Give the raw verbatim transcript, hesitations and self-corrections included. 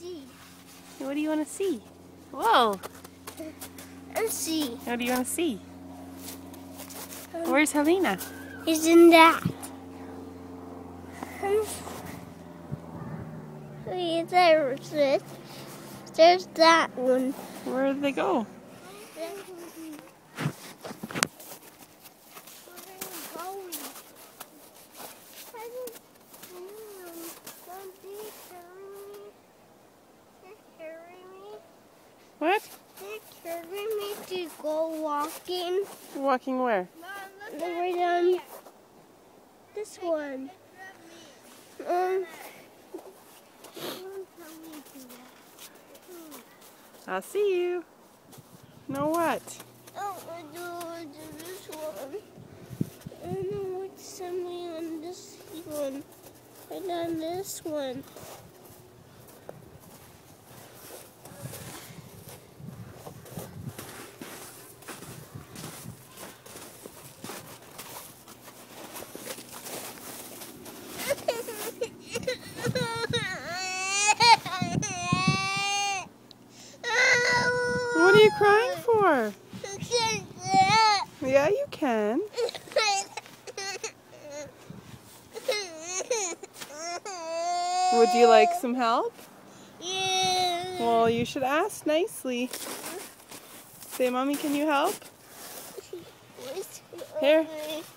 see. What do you want to see? Whoa! Let's see. What do you want to see? Um, Where's Helena? He's in that. Um, there's it. There's that one. Where did they go? What? They're carrying me to go walking. Walking where? Right on this one. Um. I'll see you. No what? Oh, I do, do this one. I don't know what's something on this one. Right on this one. What are you crying for? Yeah, you can. Would you like some help? Yeah. Well, you should ask nicely. Say, Mommy, can you help? Here.